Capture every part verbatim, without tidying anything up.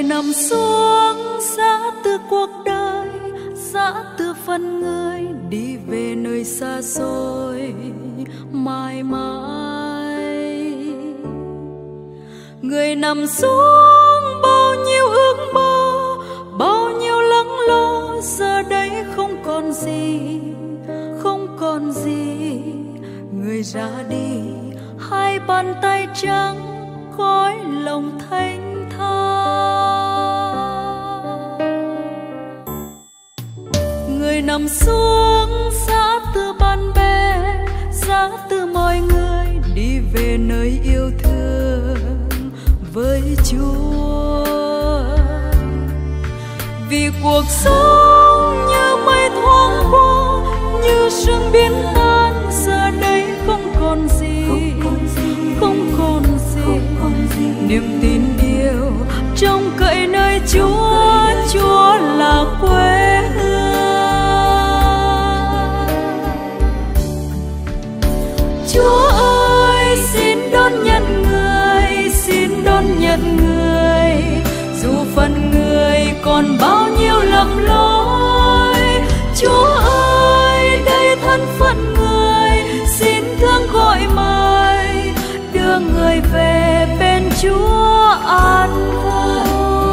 nằm xuống giã từ cuộc đời, giã từ phần người đi về nơi xa xôi mãi mãi. Người nằm xuống bao nhiêu ước mơ, bao nhiêu lắng lo, giờ đây không còn gì, không còn gì. Người ra đi hai bàn tay trắng, cõi lòng thênh thang. Người nằm xuống giã từ bạn bè, giã từ mọi người đi về nơi yêu thương với Chúa. Vì cuộc sống như mây thoáng qua, như sương biến tan, giờ đây không còn gì, không còn gì. Niềm tin yêu trông cậy nơi Chúa, Chúa là quê hương. Chúa ơi xin đón nhận người, xin đón nhận người, dù phần người còn bao nhiêu lầm lỗi. Chúa ơi đây thân phận người, xin thương gọi mời, đưa người về bên Chúa an vui.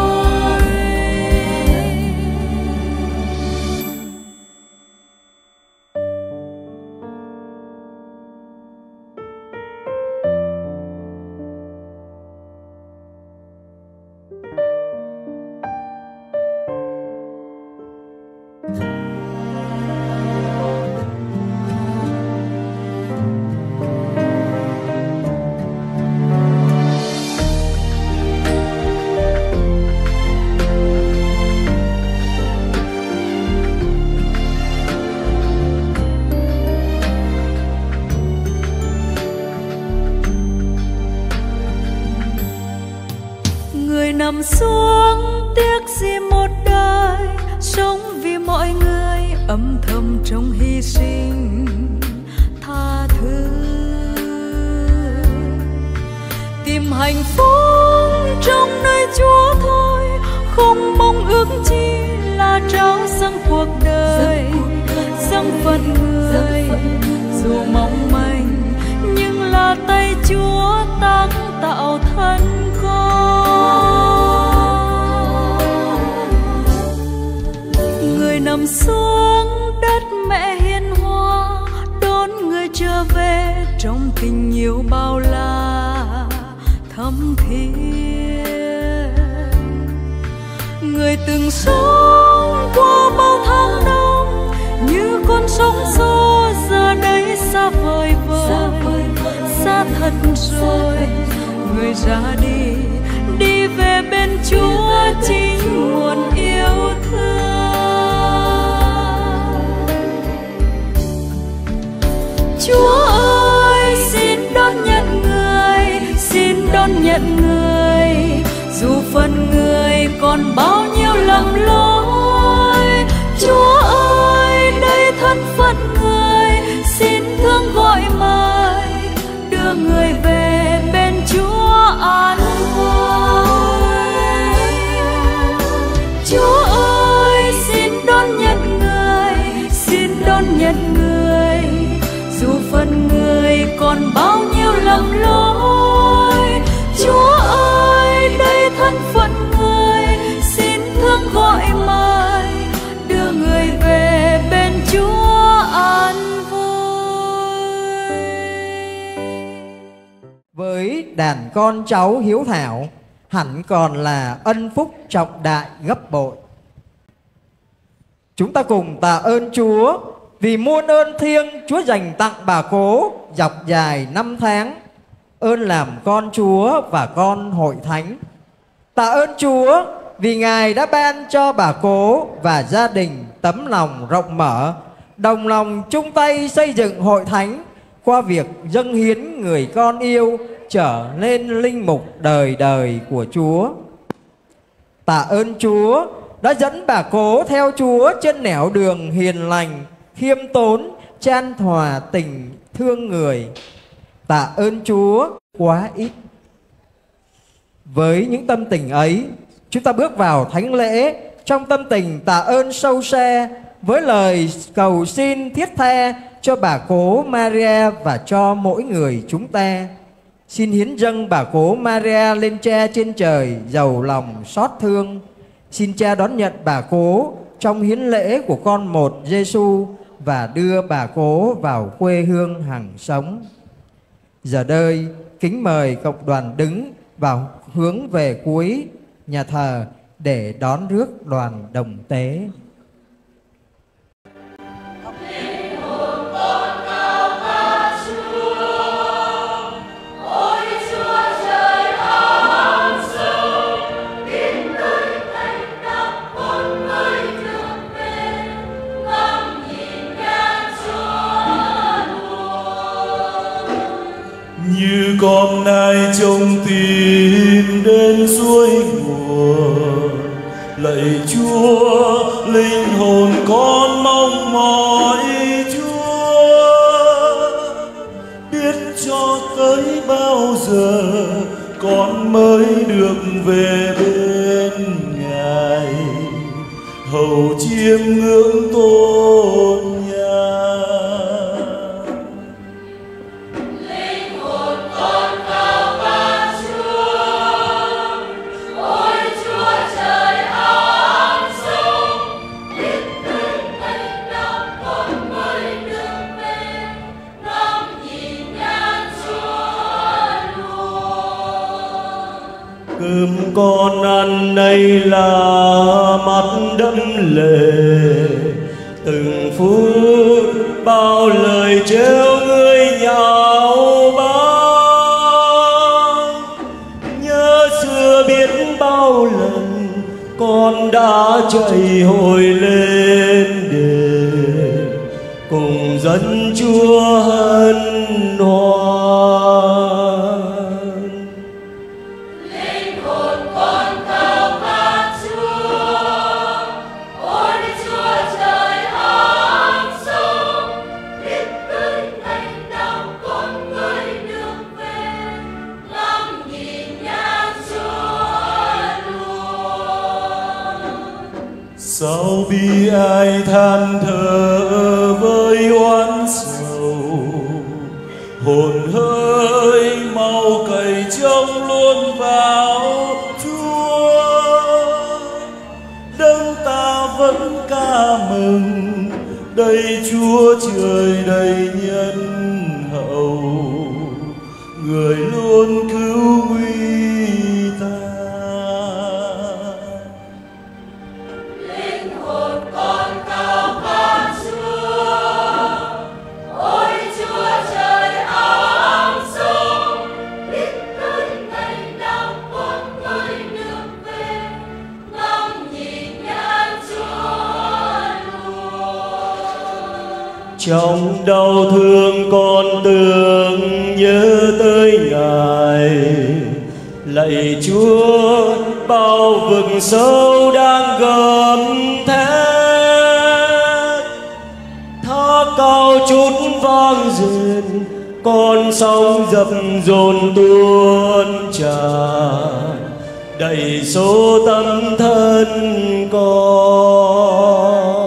Nằm xuống tiếc gì một đời, sống vì mọi người âm thầm trong hy sinh tha thứ. Tìm hạnh phúc trong nơi Chúa thôi, không mong ước chi là trao dâng cuộc đời, dâng phận người. Dù mong manh nhưng là tay Chúa tác tạo thân con. Người nằm xuống đất mẹ hiền hòa, đón người trở về trong tình yêu bao la thắm thiết. Người từng sống qua bao tháng năm như con sóng xô, giờ đây xa vời vời, xa thật rồi. Người ra đi, đi về bên Chúa chính nguồn yêu thương. Chúa ơi xin đón nhận người, xin đón nhận người, dù phần người còn bao nhiêu lầm lỗi. Chúa ơi đây thân phận người, xin thương gọi mời, đưa người về bên Chúa an vui. Chúa ơi xin đón nhận người, xin đón nhận người, dù phần người còn bao nhiêu lầm lỗi. Chúa ơi đây thân phận người, xin thương gọi mời, đưa người về bên Chúa an vui. Với đàn con cháu hiếu thảo, hẳn còn là ân phúc trọng đại gấp bội. Chúng ta cùng tạ ơn Chúa vì muôn ơn thiêng Chúa dành tặng bà Cố dọc dài năm tháng, ơn làm con Chúa và con hội thánh. Tạ ơn Chúa vì Ngài đã ban cho bà Cố và gia đình tấm lòng rộng mở, đồng lòng chung tay xây dựng hội thánh qua việc dâng hiến người con yêu trở lên linh mục đời đời của Chúa. Tạ ơn Chúa đã dẫn bà Cố theo Chúa trên nẻo đường hiền lành, khiêm tốn, chan hòa tình thương người. Tạ ơn Chúa quá ít. Với những tâm tình ấy, Chúng ta bước vào thánh lễ trong tâm tình tạ ơn sâu xa, với lời cầu xin thiết tha cho bà cố Maria và cho mỗi người chúng ta. Xin hiến dâng bà cố Maria lên Cha trên trời giàu lòng xót thương. Xin Cha đón nhận bà cố trong hiến lễ của con một Giêsu và đưa bà cố vào quê hương hằng sống. Giờ đây kính mời cộng đoàn đứng vào hướng về cuối nhà thờ để đón rước đoàn đồng tế. Như con nai trông tìm đến suối nguồn, lạy Chúa linh hồn con mong mỏi Chúa, biết cho tới bao giờ con mới được về bên Ngài, hầu chiêm ngưỡng tôn nhà. Cơm con ăn nay là mắt đẫm lệ, từng phút bao lời trêu ngươi nhạo báng. Nhớ xưa biết bao lần con đã chạy hồi lên đền, cùng dân Chúa hân hoan. Sao bi ai than thở với oán sầu, hồn hơi mau cày trông luôn vào Chúa. Đấng ta vẫn ca mừng, đây Chúa trời đầy nhân hậu, người luôn cứu nguy ta. Trong đau thương con tưởng nhớ tới Ngài, lạy Chúa bao vực sâu đang gầm thét. Thác cao chút vang dền, con sóng dập dồn tuôn tràn, đầy số tâm thân con.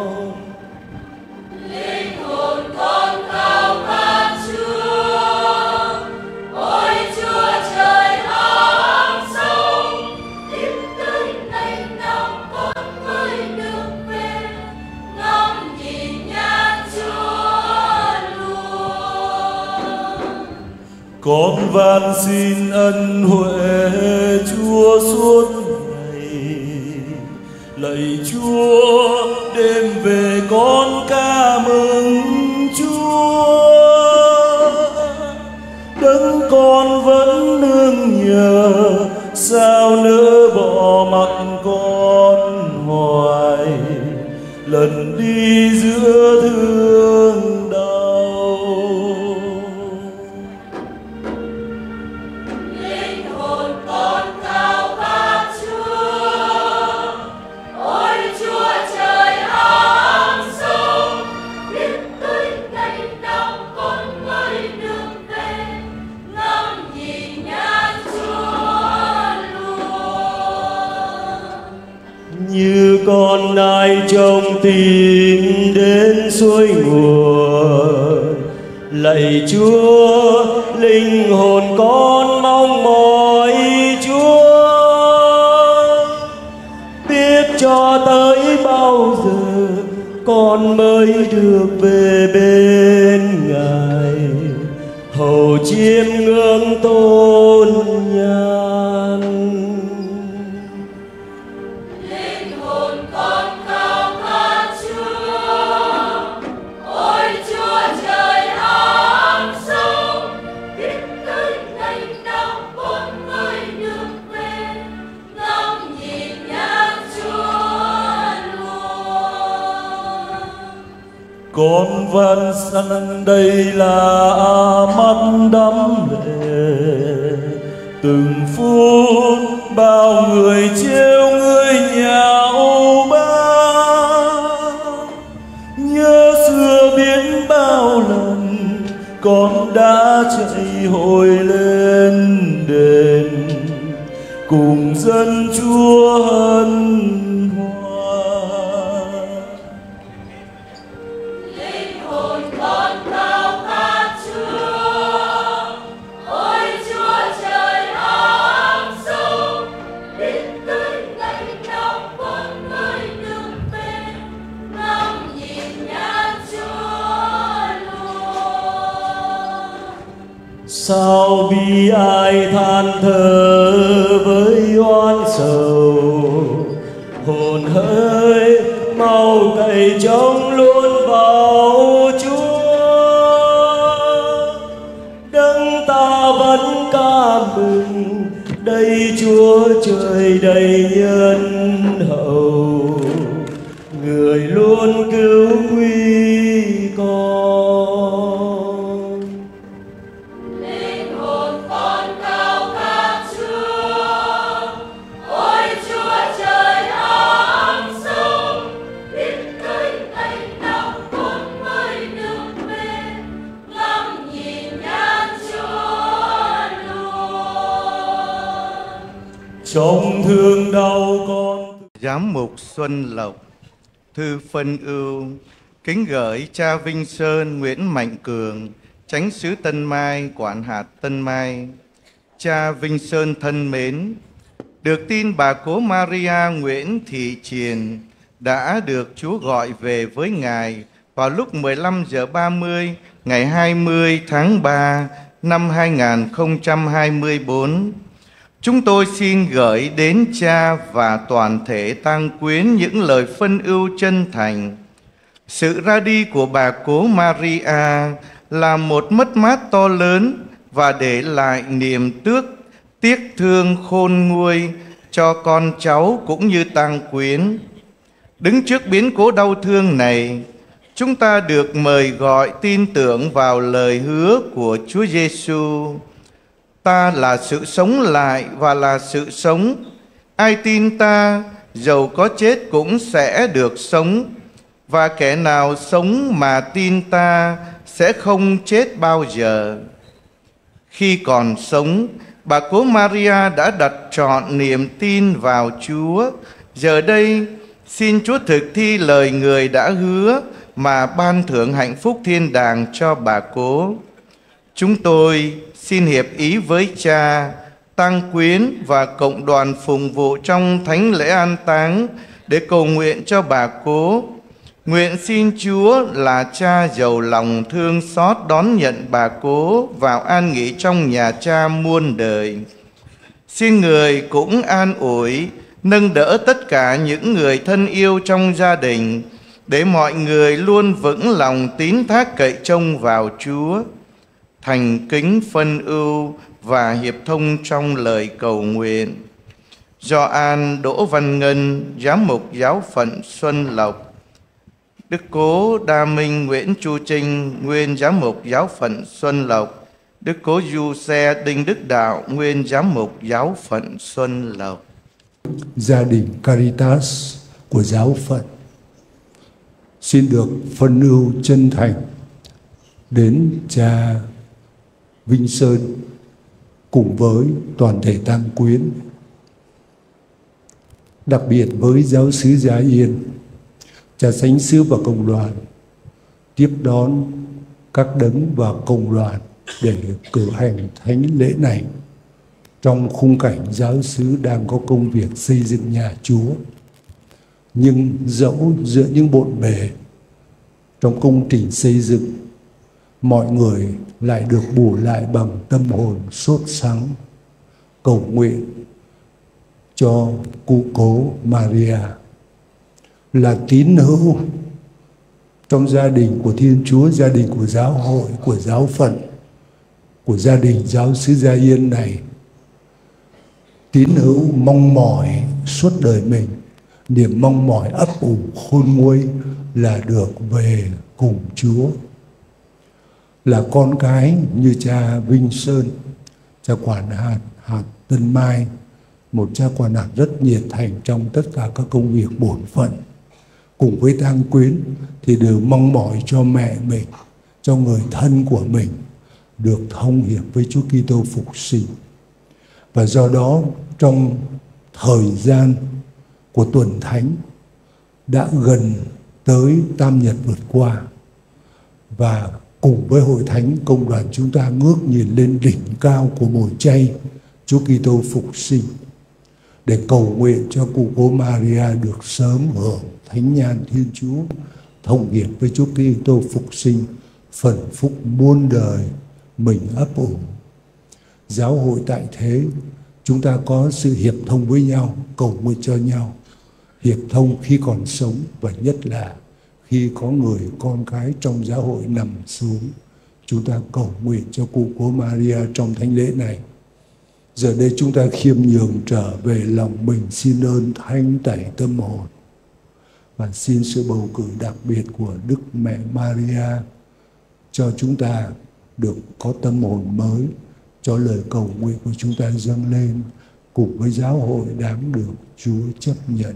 Con van xin ân huệ Chúa suốt ngày, lạy Chúa đêm về con ca mừng Chúa. Đấng con vẫn nương nhờ, sao nỡ bỏ mặc con hoài, lần đi giữa thương đau. nay trông tìm đến suối nguồn. Lạy Chúa, linh hồn con mong mỏi Chúa, biết cho tới bao giờ con mới được về bên Ngài, hầu chiêm ngưỡng tôn nhan. Linh hồn con khao khát Chúa, ôi Chúa trời áng sống, biết tới ngày nào con mới được về ngắm nhìn nhạc Chúa luôn. Con vẫn sẵn đây là mắt đắm lệ, từng phút bao người trêu người nhà ô ba. Nhớ xưa biết bao lần con đã chạy hội lên đền, cùng dân Chúa hân hoan. Linh hồn con khao khát Chúa, ôi Chúa trời áng sống, biết tới ngày nào con mới được về ngắm nhìn nhạc Chúa luôn. Sao bi ai than thở với oan sầu, hồn hỡi mau cậy trông luôn vào Chúa. Đấng ta vẫn ca mừng, đây Chúa trời đầy nhân hậu, người luôn cứu nguy con. Linh hồn con khao khát Chúa, ôi Chúa trời áng sống, biết tới ngày nào con mới được về ngắm nhìn nhạc Chúa luôn. Trong thương đau con. Giám mục Xuân Lộc thư phân ưu kính gửi cha Vinh Sơn Nguyễn Mạnh Cường, chánh xứ Tân Mai, quản hạt Tân Mai. Cha Vinh Sơn thân mến, được tin bà cố Maria Nguyễn Thị Triền đã được Chúa gọi về với Ngài vào lúc mười lăm giờ ba mươi ngày hai mươi tháng ba năm hai nghìn không trăm hai mươi tư. Chúng tôi xin gửi đến cha và toàn thể tang quyến những lời phân ưu chân thành. Sự ra đi của bà cố Maria là một mất mát to lớn và để lại niềm tước tiếc thương khôn nguôi cho con cháu cũng như tang quyến. Đứng trước biến cố đau thương này, chúng ta được mời gọi tin tưởng vào lời hứa của Chúa Giêsu. Ta là sự sống lại và là sự sống. Ai tin ta, dầu có chết cũng sẽ được sống. Và kẻ nào sống mà tin ta sẽ không chết bao giờ. Khi còn sống, bà cố Maria đã đặt trọn niềm tin vào Chúa. Giờ đây, xin Chúa thực thi lời người đã hứa mà ban thưởng hạnh phúc thiên đàng cho bà cố. Chúng tôi xin hiệp ý với cha, tang quyến và cộng đoàn phụng vụ trong thánh lễ an táng để cầu nguyện cho bà cố. Nguyện xin Chúa là cha giàu lòng thương xót đón nhận bà cố vào an nghỉ trong nhà cha muôn đời. Xin người cũng an ủi, nâng đỡ tất cả những người thân yêu trong gia đình, để mọi người luôn vững lòng tín thác cậy trông vào Chúa. Thành kính phân ưu và hiệp thông trong lời cầu nguyện. Gioan Đỗ Văn Ngân, Giám mục Giáo phận Xuân Lộc. Đức Cố Đa Minh Nguyễn Chu Trinh, nguyên Giám mục Giáo phận Xuân Lộc. Đức Cố Du Xe Đinh Đức Đạo, nguyên Giám mục Giáo phận Xuân Lộc. Gia đình Caritas của giáo phận xin được phân ưu chân thành đến cha Vinh Sơn cùng với toàn thể tang quyến, đặc biệt với giáo xứ Gia Yên cha Thánh sứ và cộng đoàn tiếp đón các đấng và cộng đoàn để cử hành thánh lễ này trong khung cảnh giáo xứ đang có công việc xây dựng nhà Chúa. Nhưng dẫu giữa những bộn bề trong công trình xây dựng, mọi người lại được bù lại bằng tâm hồn sốt sắng cầu nguyện cho cụ cố Maria, là tín hữu trong gia đình của Thiên Chúa, gia đình của giáo hội, của giáo phận, của gia đình giáo xứ Gia Yên này. Tín hữu mong mỏi suốt đời mình, niềm mong mỏi ấp ủ khôn nguôi là được về cùng Chúa. Là con cái như cha Vinh Sơn, cha quản hạt hạt Tân Mai, một cha quản hạt rất nhiệt thành trong tất cả các công việc bổn phận, cùng với tang quyến thì đều mong mỏi cho mẹ mình, cho người thân của mình được thông hiệp với Chúa Kitô phục sinh. Và do đó trong thời gian của tuần thánh đã gần tới Tam Nhật vượt qua, và cùng với hội thánh công đoàn chúng ta ngước nhìn lên đỉnh cao của mùa chay Chúa Kitô phục sinh để cầu nguyện cho cụ cố Maria được sớm hưởng thánh nhan Thiên Chúa, thông hiệp với Chúa Kitô phục sinh, phần phúc muôn đời mình ấp ủ. Giáo hội tại thế chúng ta có sự hiệp thông với nhau, cầu nguyện cho nhau, hiệp thông khi còn sống, và nhất là khi có người con cái trong giáo hội nằm xuống, chúng ta cầu nguyện cho cụ cố Maria trong thánh lễ này. Giờ đây chúng ta khiêm nhường trở về lòng mình, xin ơn thanh tẩy tâm hồn và xin sự bầu cử đặc biệt của Đức Mẹ Maria cho chúng ta được có tâm hồn mới, cho lời cầu nguyện của chúng ta dâng lên cùng với giáo hội đáng được Chúa chấp nhận.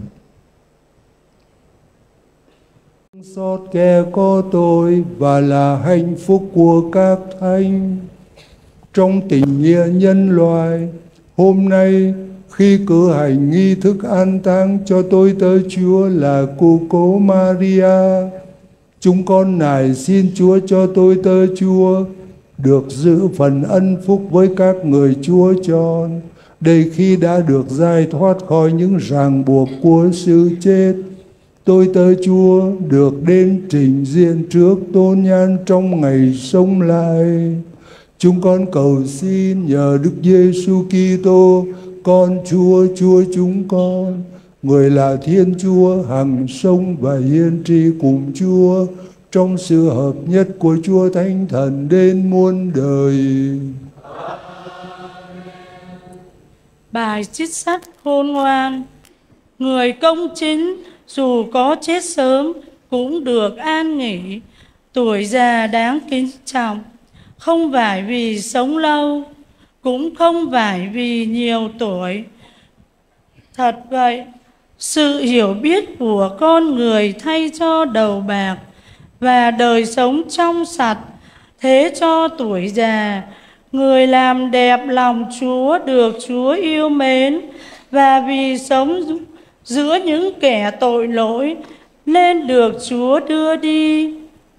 Xót kẻ có tội và là hạnh phúc của các thánh. Trong tình nghĩa nhân loại, hôm nay khi cử hành nghi thức an táng cho tôi tớ Chúa là cụ cố Maria, chúng con nài xin Chúa cho tôi tớ Chúa được giữ phần ân phúc với các người Chúa chọn, để khi đã được giải thoát khỏi những ràng buộc của sự chết, tôi tớ Chúa được đến trình diện trước tôn nhan trong ngày sống lại. Chúng con cầu xin nhờ Đức Giêsu Kitô, con Chúa, Chúa chúng con, người là Thiên Chúa hằng sống và hiên tri cùng Chúa trong sự hợp nhất của Chúa Thánh Thần đến muôn đời. Bài trích sách khôn ngoan. Người công chính dù có chết sớm cũng được an nghỉ, tuổi già đáng kính trọng, không phải vì sống lâu, cũng không phải vì nhiều tuổi. Thật vậy, sự hiểu biết của con người thay cho đầu bạc và đời sống trong sạch, thế cho tuổi già, người làm đẹp lòng Chúa được Chúa yêu mến, và vì sống giữa những kẻ tội lỗi nên được Chúa đưa đi.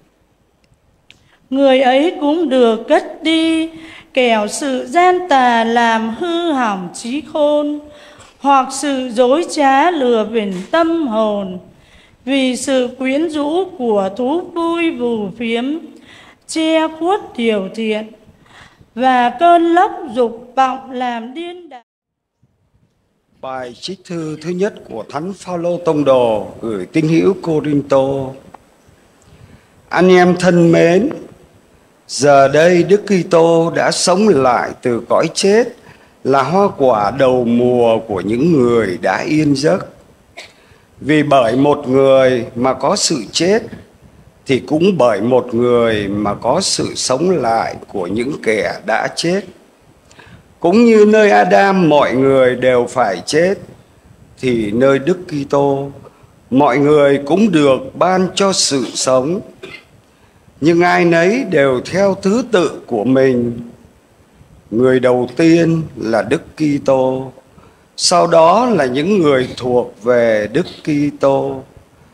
Người ấy cũng được cất đi, kẻo sự gian tà làm hư hỏng trí khôn, hoặc sự dối trá lừa bịp tâm hồn. Vì sự quyến rũ của thú vui phù phiếm che khuất điều thiện, và cơn lốc dục vọng làm điên đảo. Bài trích thư thứ nhất của Thánh Phaolô Tông Đồ gửi tín hữu Cô-rinh-tô. Anh em thân mến, giờ đây Đức Kitô đã sống lại từ cõi chết, là hoa quả đầu mùa của những người đã yên giấc. Vì bởi một người mà có sự chết, thì cũng bởi một người mà có sự sống lại của những kẻ đã chết. Cũng như nơi Adam mọi người đều phải chết, thì nơi Đức Kitô mọi người cũng được ban cho sự sống. Nhưng ai nấy đều theo thứ tự của mình. Người đầu tiên là Đức Kitô, sau đó là những người thuộc về Đức Kitô.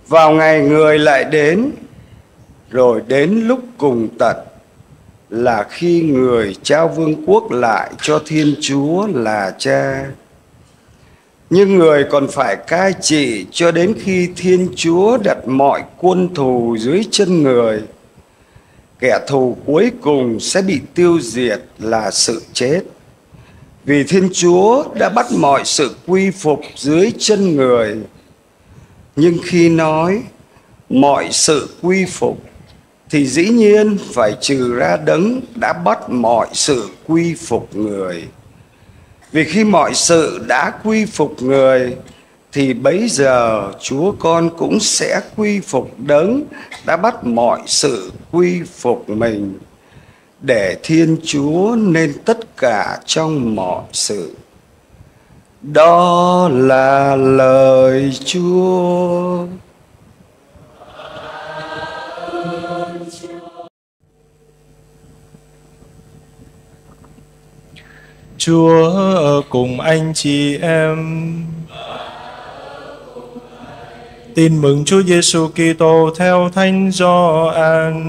Vào ngày người lại đến, rồi đến lúc cùng tận là khi người trao vương quốc lại cho Thiên Chúa là Cha. Nhưng người còn phải cai trị cho đến khi Thiên Chúa đặt mọi quân thù dưới chân người. Kẻ thù cuối cùng sẽ bị tiêu diệt là sự chết, vì Thiên Chúa đã bắt mọi sự quy phục dưới chân người. Nhưng khi nói mọi sự quy phục thì dĩ nhiên phải trừ ra đấng đã bắt mọi sự quy phục người. Vì khi mọi sự đã quy phục người thì bấy giờ Chúa con cũng sẽ quy phục đấng đã bắt mọi sự quy phục mình, để Thiên Chúa nên tất cả trong mọi sự. Đó là lời Chúa. Chúa ở cùng anh chị em. Tin mừng Chúa Giêsu Kitô theo Thánh Gioan.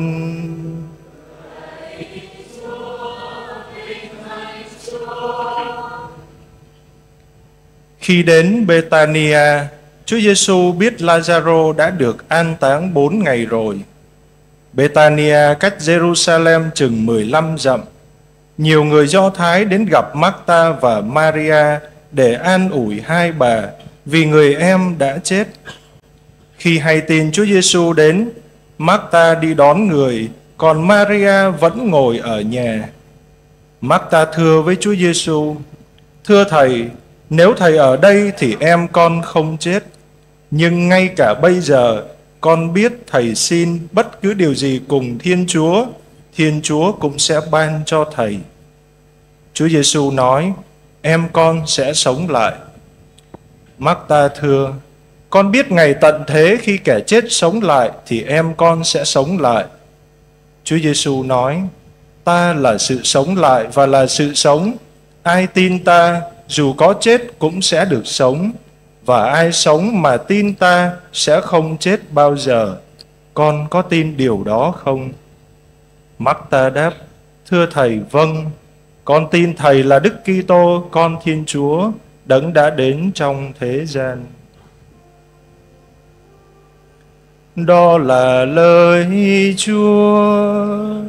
Khi đến Bethania, Chúa Giêsu biết Lazaro đã được an táng bốn ngày rồi. Bethania cách Jerusalem chừng mười lăm dặm. Nhiều người Do Thái đến gặp Marta và Maria để an ủi hai bà vì người em đã chết. Khi hay tin Chúa Giêsu đến, Marta đi đón người, còn Maria vẫn ngồi ở nhà. Marta thưa với Chúa Giêsu: Thưa Thầy, nếu Thầy ở đây thì em con không chết. Nhưng ngay cả bây giờ, con biết Thầy xin bất cứ điều gì cùng Thiên Chúa, Thiên Chúa cũng sẽ ban cho Thầy. Chúa Giêsu nói: Em con sẽ sống lại. Marta thưa: Con biết ngày tận thế khi kẻ chết sống lại thì em con sẽ sống lại. Chúa Giêsu nói: Ta là sự sống lại và là sự sống. Ai tin ta, dù có chết cũng sẽ được sống. Và ai sống mà tin ta sẽ không chết bao giờ. Con có tin điều đó không? Marta đáp: Thưa Thầy, vâng. Con tin Thầy là Đức Kitô, con Thiên Chúa, đấng đã đến trong thế gian. Đó là lời Chúa.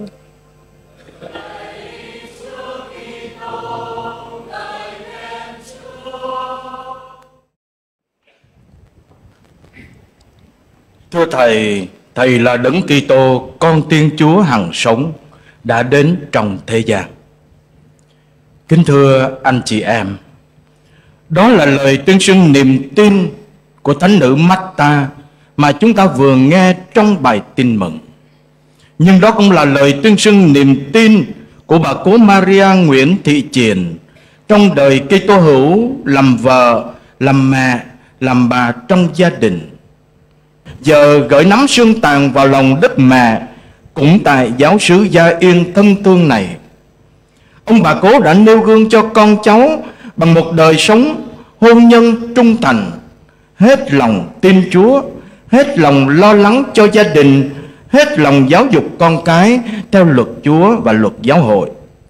Thưa Thầy, Thầy là Đấng Kitô, con Thiên Chúa hằng sống, đã đến trong thế gian. Kính thưa anh chị em, đó là lời tuyên xưng niềm tin của Thánh nữ Marta mà chúng ta vừa nghe trong bài tin mừng. Nhưng đó cũng là lời tuyên xưng niềm tin của bà cố Maria Nguyễn Thị Triền trong đời Kitô hữu, làm vợ, làm mẹ, làm bà trong gia đình. Giờ gửi nắm xương tàn vào lòng đất mẹ cũng tại giáo xứ Gia Yên thân thương này. Ông bà cố đã nêu gương cho con cháu bằng một đời sống hôn nhân trung thành, hết lòng tin Chúa, hết lòng lo lắng cho gia đình, hết lòng giáo dục con cái theo luật Chúa và luật giáo hội.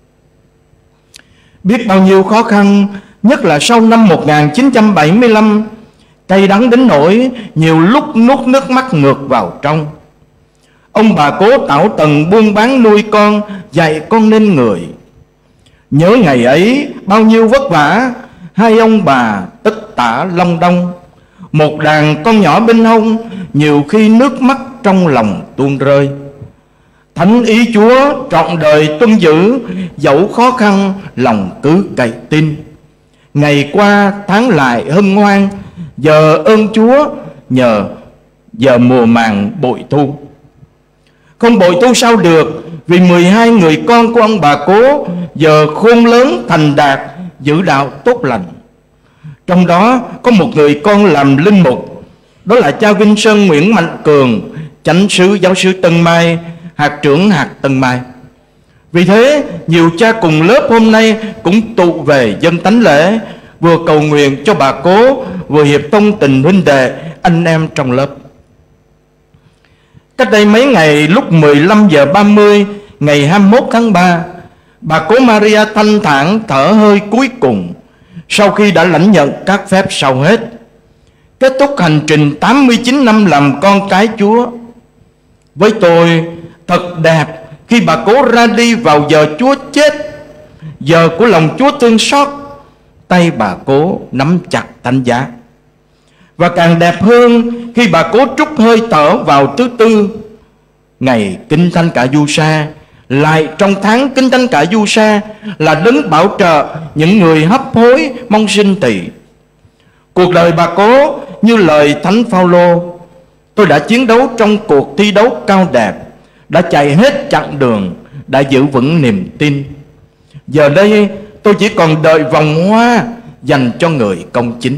Biết bao nhiêu khó khăn, nhất là sau năm một nghìn chín trăm bảy mươi lăm, cay đắng đến nỗi nhiều lúc nuốt nước mắt ngược vào trong. Ông bà cố tảo tần buôn bán nuôi con, dạy con nên người. Nhớ ngày ấy bao nhiêu vất vả, hai ông bà tất tả long đong, một đàn con nhỏ bên hông, nhiều khi nước mắt trong lòng tuôn rơi. Thánh ý Chúa trọn đời tuân giữ, dẫu khó khăn lòng cứ cậy tin. Ngày qua tháng lại hân hoan, giờ ơn Chúa nhờ giờ mùa màng bội thu. Không bội thu sao được, vì mười hai người con của ông bà cố giờ khôn lớn thành đạt, giữ đạo tốt lành. Trong đó có một người con làm linh mục, đó là cha Vinh Sơn Nguyễn Mạnh Cường, chánh sứ giáo xứ Tân Mai, hạt trưởng hạt Tân Mai. Vì thế nhiều cha cùng lớp hôm nay cũng tụ về dâng thánh lễ, vừa cầu nguyện cho bà cố, vừa hiệp thông tình huynh đệ anh em trong lớp. Cách đây mấy ngày, lúc mười lăm giờ ba mươi ngày hai mươi mốt tháng ba, bà cố Maria thanh thản thở hơi cuối cùng sau khi đã lãnh nhận các phép sau hết, kết thúc hành trình tám mươi chín năm làm con cái Chúa. Với tôi, thật đẹp khi bà cố ra đi vào giờ Chúa chết, giờ của lòng Chúa thương xót. Tay bà cố nắm chặt thánh giá. Và càng đẹp hơn khi bà cố trút hơi thở vào thứ tư, ngày Kinh Thánh Cả Du Sa, lại trong tháng Kinh Thánh Cả Du Sa, là đấng bảo trợ những người hấp hối mong sinh tỳ. Cuộc đời bà cố như lời Thánh Phaolô: tôi đã chiến đấu trong cuộc thi đấu cao đẹp, đã chạy hết chặng đường, đã giữ vững niềm tin. Giờ đây tôi chỉ còn đợi vòng hoa dành cho người công chính.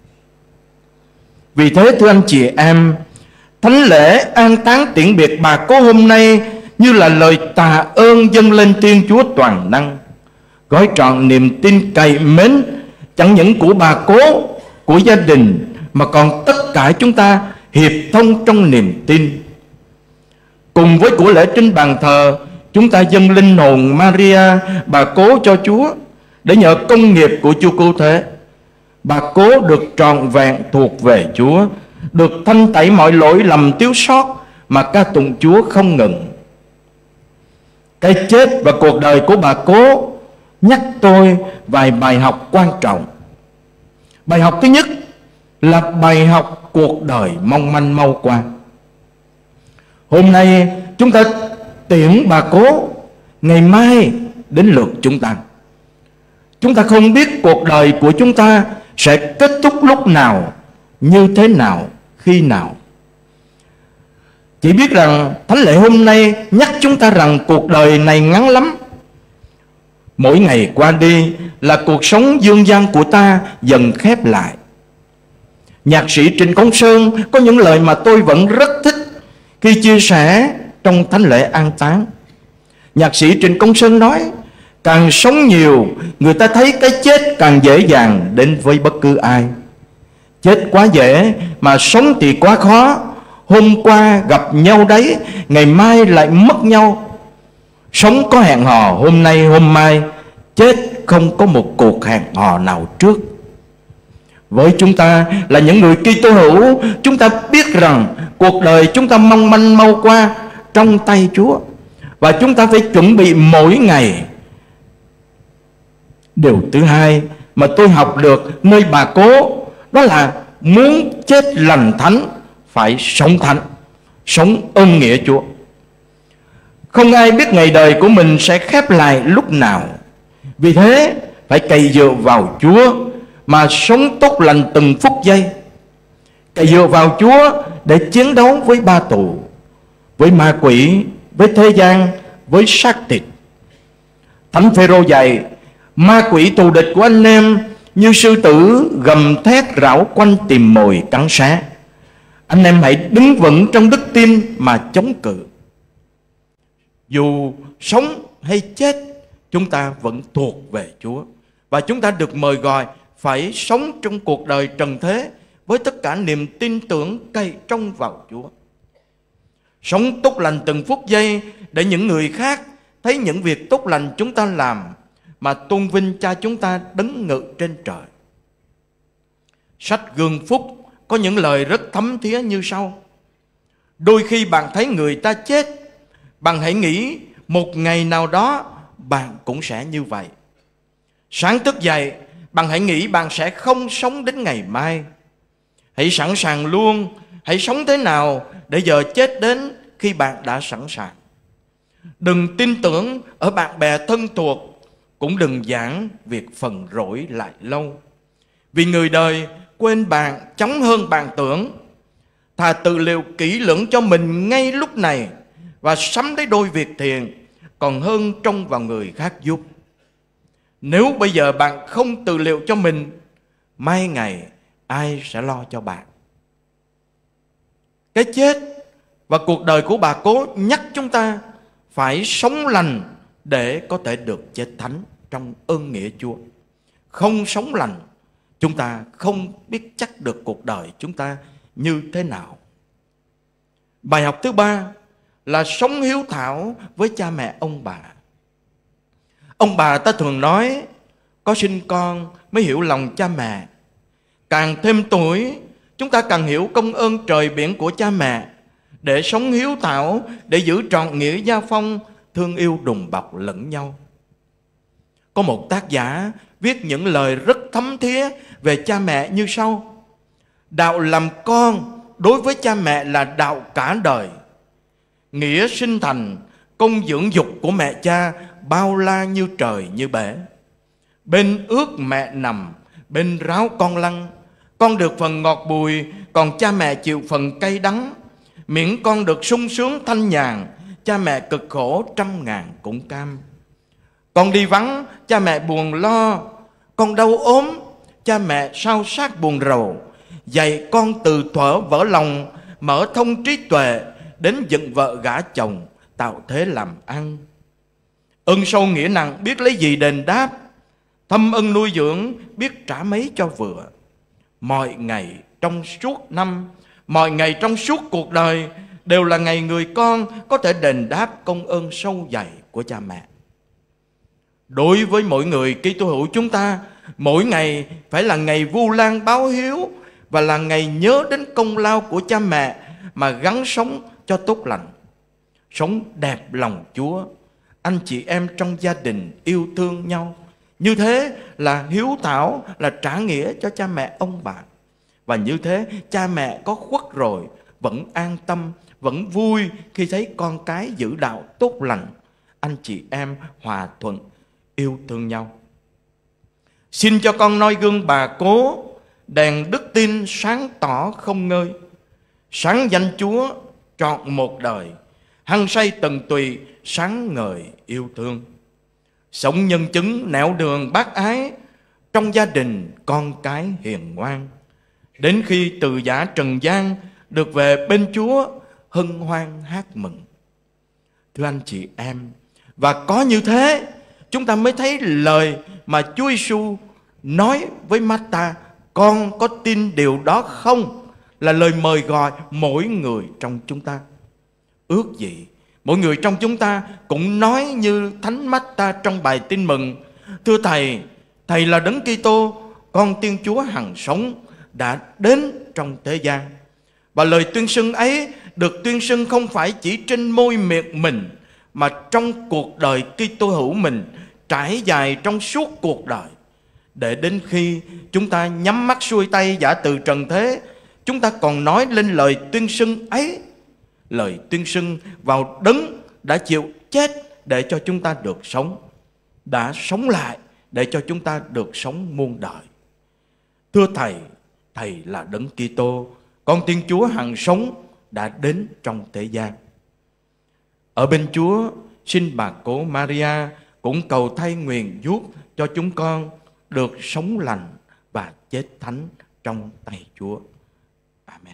Vì thế thưa anh chị em, thánh lễ an táng tiễn biệt bà cố hôm nay như là lời tạ ơn dâng lên Thiên Chúa toàn năng, gói trọn niềm tin cậy mến chẳng những của bà cố, của gia đình, mà còn tất cả chúng ta hiệp thông trong niềm tin. Cùng với của lễ trên bàn thờ, chúng ta dâng linh hồn Maria bà cố cho Chúa, để nhờ công nghiệp của Chúa Cứu Thế, bà cố được trọn vẹn thuộc về Chúa, được thanh tẩy mọi lỗi lầm thiếu sót mà ca tụng Chúa không ngừng. Cái chết và cuộc đời của bà cố nhắc tôi vài bài học quan trọng. Bài học thứ nhất là bài học cuộc đời mong manh mau qua. Hôm nay chúng ta tiễn bà cố, ngày mai đến lượt chúng ta. Chúng ta không biết cuộc đời của chúng ta sẽ kết thúc lúc nào, như thế nào, khi nào. Chỉ biết rằng thánh lễ hôm nay nhắc chúng ta rằng cuộc đời này ngắn lắm. Mỗi ngày qua đi là cuộc sống dương gian của ta dần khép lại. Nhạc sĩ Trịnh Công Sơn có những lời mà tôi vẫn rất thích khi chia sẻ trong thánh lễ an táng. Nhạc sĩ Trịnh Công Sơn nói: càng sống nhiều, người ta thấy cái chết càng dễ dàng đến với bất cứ ai. Chết quá dễ mà sống thì quá khó. Hôm qua gặp nhau đấy, ngày mai lại mất nhau. Sống có hẹn hò hôm nay hôm mai, chết không có một cuộc hẹn hò nào trước. Với chúng ta là những người Kitô hữu, chúng ta biết rằng cuộc đời chúng ta mong manh mau qua trong tay Chúa, và chúng ta phải chuẩn bị mỗi ngày. Điều thứ hai mà tôi học được nơi bà cố, đó là muốn chết lành thánh phải sống thánh, sống ơn nghĩa Chúa. Không ai biết ngày đời của mình sẽ khép lại lúc nào. Vì thế phải cậy dựa vào Chúa mà sống tốt lành từng phút giây. Cậy dựa vào Chúa để chiến đấu với ba tù, với ma quỷ, với thế gian, với xác thịt. Thánh Phêrô dạy: ma quỷ thù địch của anh em như sư tử gầm thét rảo quanh tìm mồi cắn xé. Anh em hãy đứng vững trong đức tin mà chống cự. Dù sống hay chết, chúng ta vẫn thuộc về Chúa, và chúng ta được mời gọi phải sống trong cuộc đời trần thế với tất cả niềm tin tưởng cậy trông vào Chúa. Sống tốt lành từng phút giây để những người khác thấy những việc tốt lành chúng ta làm mà tôn vinh Cha chúng ta đấng ngự trên trời. Sách Gương Phúc có những lời rất thấm thía như sau: đôi khi bạn thấy người ta chết, bạn hãy nghĩ một ngày nào đó bạn cũng sẽ như vậy. Sáng thức dậy, bạn hãy nghĩ bạn sẽ không sống đến ngày mai. Hãy sẵn sàng luôn, hãy sống thế nào để giờ chết đến khi bạn đã sẵn sàng. Đừng tin tưởng ở bạn bè thân thuộc, cũng đừng giảng việc phần rỗi lại lâu. Vì người đời quên bạn chóng hơn bạn tưởng. Thà tự liệu kỹ lưỡng cho mình ngay lúc này và sắm lấy đôi việc thiện, còn hơn trông vào người khác giúp. Nếu bây giờ bạn không tự liệu cho mình, mai ngày ai sẽ lo cho bạn? Cái chết và cuộc đời của bà cố nhắc chúng ta phải sống lành để có thể được chết thánh trong ơn nghĩa Chúa. Không sống lành, chúng ta không biết chắc được cuộc đời chúng ta như thế nào. Bài học thứ ba là sống hiếu thảo với cha mẹ ông bà. Ông bà ta thường nói có sinh con mới hiểu lòng cha mẹ. Càng thêm tuổi, chúng ta càng hiểu công ơn trời biển của cha mẹ, để sống hiếu thảo, để giữ trọn nghĩa gia phong, thương yêu đùm bọc lẫn nhau. Có một tác giả viết những lời rất thấm thía về cha mẹ như sau: đạo làm con đối với cha mẹ là đạo cả đời. Nghĩa sinh thành, công dưỡng dục của mẹ cha bao la như trời như bể. Bên ước mẹ nằm, bên ráo con lăn. Con được phần ngọt bùi, còn cha mẹ chịu phần cay đắng. Miễn con được sung sướng thanh nhàn, cha mẹ cực khổ trăm ngàn cũng cam. Con đi vắng, cha mẹ buồn lo. Con đau ốm, cha mẹ sao sát buồn rầu. Dạy con từ thuở vỡ lòng, mở thông trí tuệ, đến dựng vợ gả chồng, tạo thế làm ăn. Ơn sâu nghĩa nặng biết lấy gì đền đáp, thâm ân nuôi dưỡng biết trả mấy cho vừa. Mọi ngày trong suốt năm, mọi ngày trong suốt cuộc đời đều là ngày người con có thể đền đáp công ơn sâu dày của cha mẹ. Đối với mỗi người Kitô hữu chúng ta, mỗi ngày phải là ngày Vu Lan báo hiếu và là ngày nhớ đến công lao của cha mẹ mà gắng sống cho tốt lành, sống đẹp lòng Chúa. Anh chị em trong gia đình yêu thương nhau, như thế là hiếu thảo, là trả nghĩa cho cha mẹ ông bà. Và như thế cha mẹ có khuất rồi vẫn an tâm, vẫn vui khi thấy con cái giữ đạo tốt lành. Anh chị em hòa thuận, yêu thương nhau. Xin cho con noi gương bà Cố, đèn đức tin sáng tỏ không ngơi. Sáng danh Chúa trọn một đời, hăng say tần tùy sáng ngời yêu thương. Sống nhân chứng nẻo đường bác ái, trong gia đình con cái hiền ngoan. Đến khi từ giả trần gian được về bên Chúa, hân hoan hát mừng. Thưa anh chị em, và có như thế chúng ta mới thấy lời mà Chúa Giêsu nói với Marta: con có tin điều đó không? Là lời mời gọi mỗi người trong chúng ta. Ước gì mỗi người trong chúng ta cũng nói như Thánh Marta trong bài tin mừng: thưa Thầy, Thầy là Đấng Kitô, con Thiên Chúa hằng sống, đã đến trong thế gian. Và lời tuyên xưng ấy được tuyên xưng không phải chỉ trên môi miệng mình, mà trong cuộc đời Kitô hữu mình, trải dài trong suốt cuộc đời. Để đến khi chúng ta nhắm mắt xuôi tay giả từ trần thế, chúng ta còn nói lên lời tuyên xưng ấy. Lời tuyên xưng vào Đấng đã chịu chết để cho chúng ta được sống, đã sống lại để cho chúng ta được sống muôn đời. Thưa Thầy, Thầy là Đấng Kitô, con Thiên Chúa hằng sống, đã đến trong thế gian. Ở bên Chúa, xin bà Cố Maria cũng cầu thay nguyện giúp cho chúng con được sống lành và chết thánh trong tay Chúa. Amen.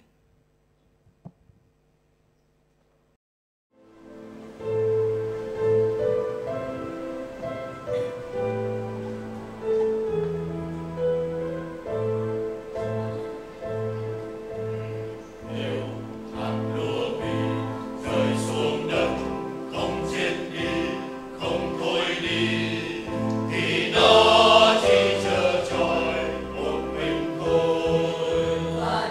Và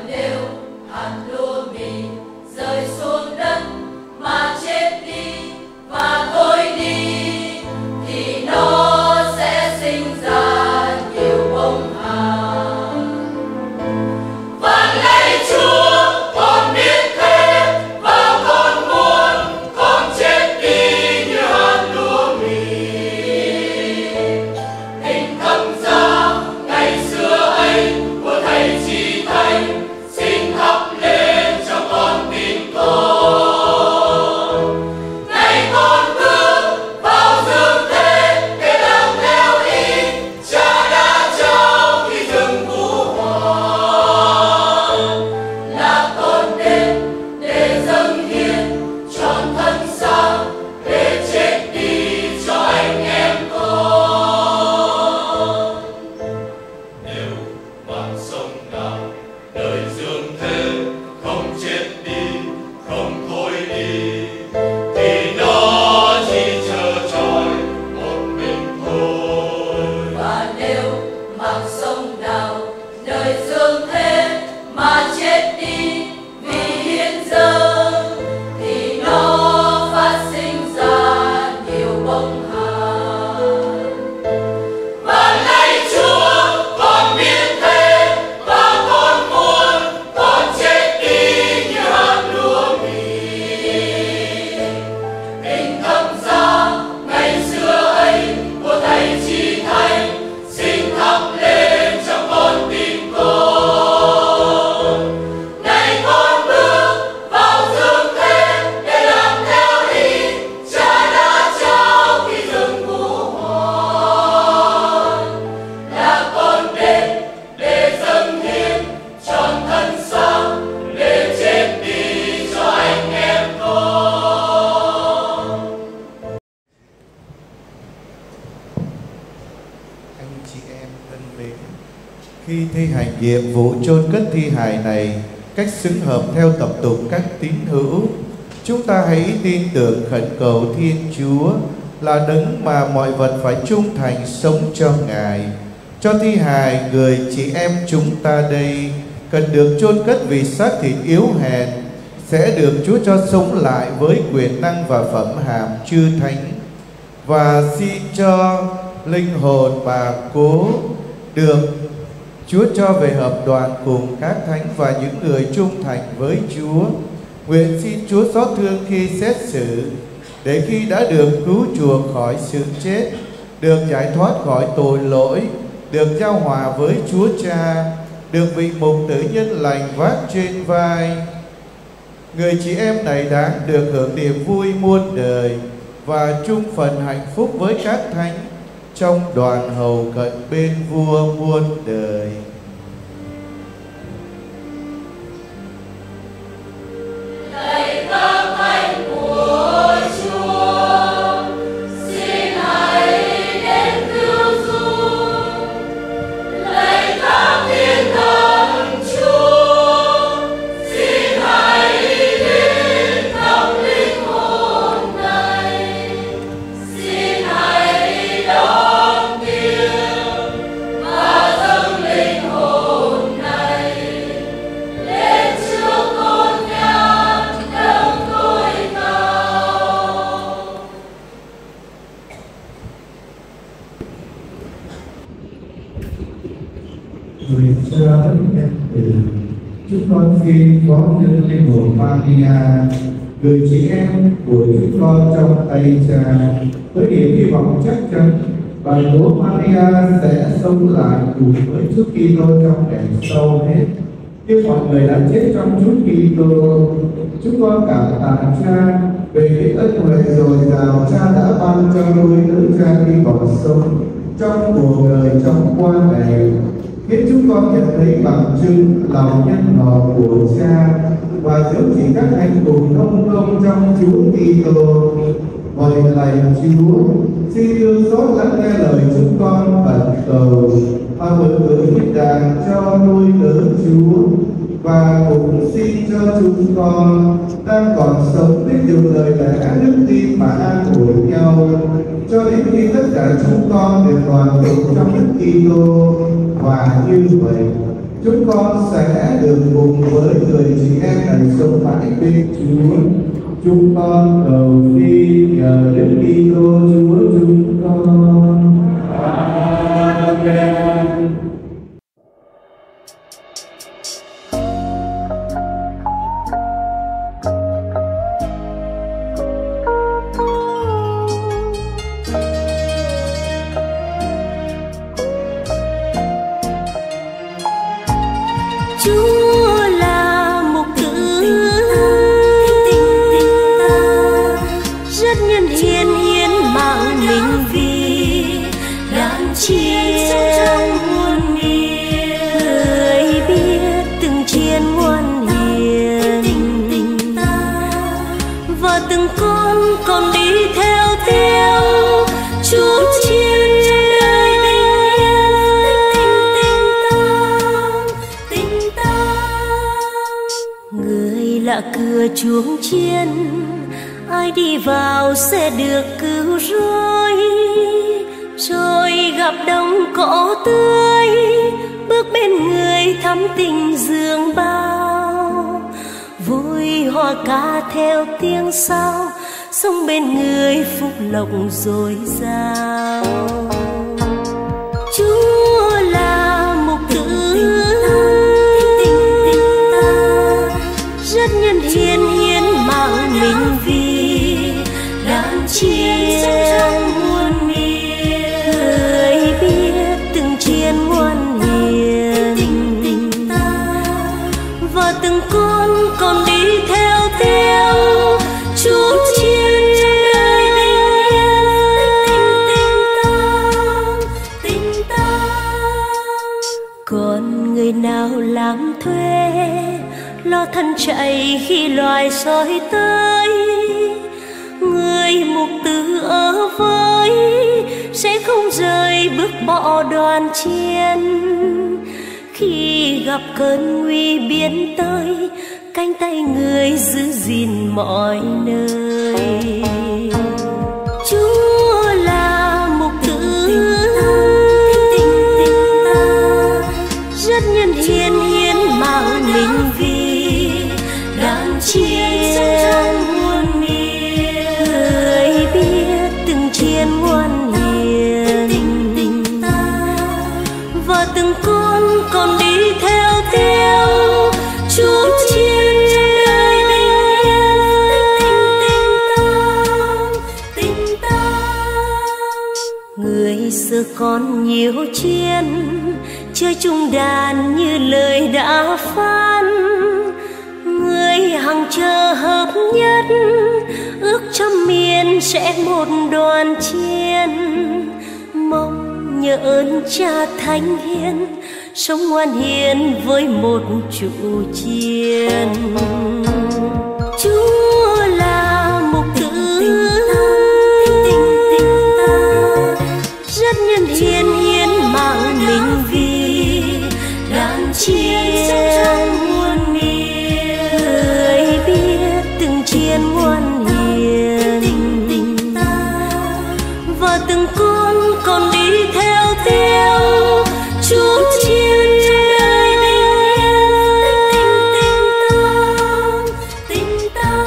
Anh chị em thân mến, khi thi hành nhiệm vụ chôn cất thi hài này cách xứng hợp theo tập tục các tín hữu, chúng ta hãy tin tưởng khẩn cầu Thiên Chúa là đấng mà mọi vật phải trung thành sống cho Ngài. Cho thi hài người chị em chúng ta đây cần được chôn cất vì xác thịt yếu hèn sẽ được Chúa cho sống lại với quyền năng và phẩm hàm chư thánh. Và xin cho linh hồn bà cố được Chúa cho về hợp đoàn cùng các thánh và những người trung thành với Chúa. Nguyện xin Chúa xót thương khi xét xử, để khi đã được cứu chuộc khỏi sự chết, được giải thoát khỏi tội lỗi, được giao hòa với Chúa Cha, được vị mục tử nhân lành vác trên vai. Người chị em này đáng được hưởng niềm vui muôn đời và chung phần hạnh phúc với các thánh trong đoàn hầu cận bên vua muôn đời. Lạy các thánh của Chúa, xin hãy đến cứu giúp. Lạy các thiên thần Chúa, xin hãy đến thăm linh hồn này. Xin hãy đón tiếp và dâng linh hồn này lên trước con nhang đấng tối cao. Người cha nhân từ, chúng con xin có nhân linh hồn Maria, người chị em của chúng con trong tay Cha, với niềm hy vọng chắc chắn bà cố Maria sẽ sống lại cùng với Chúa Kitô trong ngày sau hết. Như mọi người đã chết trong Chúa Kitô, chúng con cảm tạ Cha về cái ân huệ dồi dào Cha đã ban cho đôi nữ Cha đi bỏ sông trong cuộc đời trong qua này, khiến chúng con nhận thấy bằng chứng lòng nhân hậu của Cha và giữ chỉ các thánh cùng thông công trong Chúa Kitô. Vậy lạy Chúa, xin thương xót lắng nghe lời chúng con khẩn cầu và mượn gửi huyết đàn cho nuôi lớn Chúa, và cũng xin cho chúng con đang còn sống biết dùng lời lẽ đức tin mà an ủi nhau, cho đến khi tất cả chúng con đều đoàn tụ trong Đức Kitô. Và như vậy chúng con sẽ được cùng với người chị em này sống mãi bên Chúa. Chúng con cầu xin nhờ Đức Kitô Chúa chúng con. Amen. Chúa là mục tử rất nhân hiến hiến mạng mình vì đàn chiên muôn người biết từng chiên ngoan hiền và từng con còn đi theo theo Chúa chiên. Là cửa chuông chiên, ai đi vào sẽ được cứu rỗi. Rồi gặp đồng cỏ tươi, bước bên người thắm tình dương bao. Vui hoa ca theo tiếng sao, sống bên người phúc lộc dồi dào. Chúa là mục tử rất nhân hiến hiến mạng mình vì đàn chiên muôn người biết từng chiên ngoan hiền và từng con còn đi theo theo Chúa chiên. Còn người nào làm thuê lo thân chạy khi loài sói tới, người mục tử ở với sẽ không rời bước bỏ đoàn chiến. Khi gặp cơn nguy biến tới, cánh tay người giữ gìn mọi nơi. Chúa là mục tử rất nhân hiến, hiến mạng mình vì đàn chiên muôn miền. Người biết từng chiên ngoan hiền và từng con còn đi theo theo Chúa chiên trong đời bình yên. Tình ta người xưa còn nhiều chiên chơi chung đàn như lời đã phán. Người hằng chờ hợp nhất ước trăm miền sẽ một đoàn chiên. Mong nhờ ơn Cha thánh hiền sống ngoan hiền với một trụ chiên. Chúa là mục tử rất nhân hiến, hiến mạng mình vì đàn chiên muôn miền. Người biết từng chiên ngoan hiền và từng con còn đi theo theo Chúa chiên trong đời bình yên. Tình ta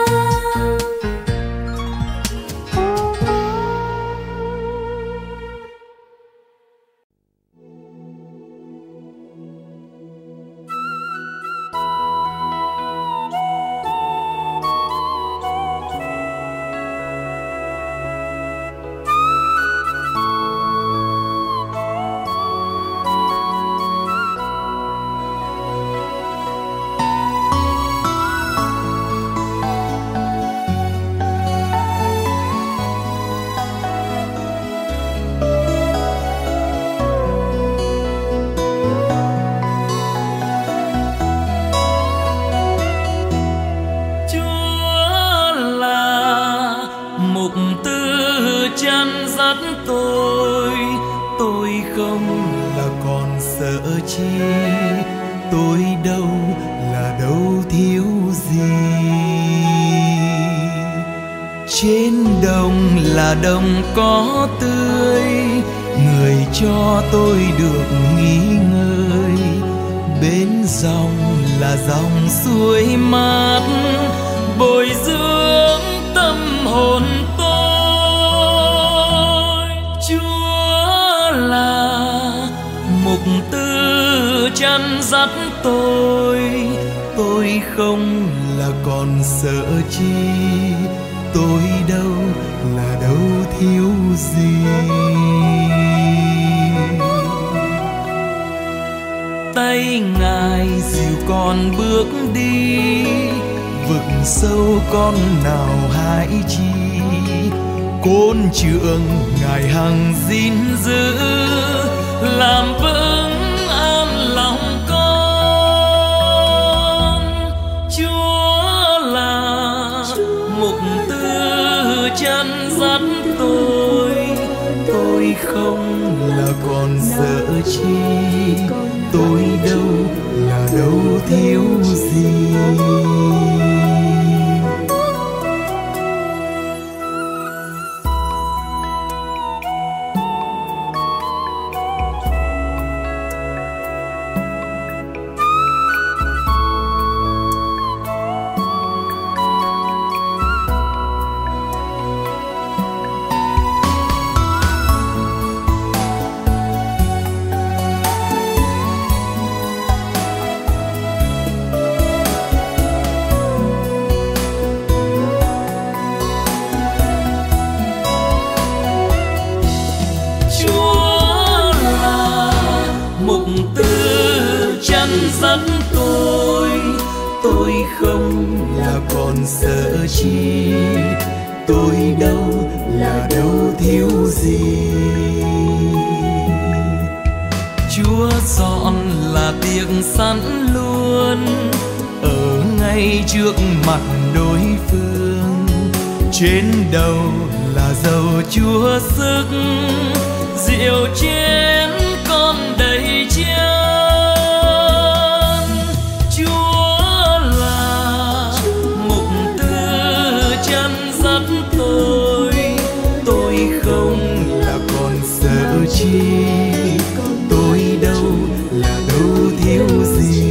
đồng có tươi, người cho tôi được nghỉ ngơi. Bên dòng là dòng suối mát, bồi dưỡng tâm hồn tôi. Chúa là mục tư chăn dắt tôi, tôi không là còn sợ chi, tôi đâu là đâu thiếu gì. Tay Ngài dìu con bước đi, vực sâu con nào hại chi. Côn trượng Ngài hằng gìn giữ, làm vững an lòng con. Chúa là mục tư chăn dắt tôi, tôi không là còn sợ chi, tôi đâu là đâu thiếu gì. Dắt tôi, tôi không là còn sợ chi, tôi đâu là đâu thiếu gì. Chúa dọn là tiệc sẵn luôn, ở ngay trước mặt đối phương. Trên đầu là dầu Chúa sức, rượu chén con đầy chén. Chúa là mục tư chân dắt tôi, tôi không là còn sợ chi, tôi đâu là đâu thiếu gì.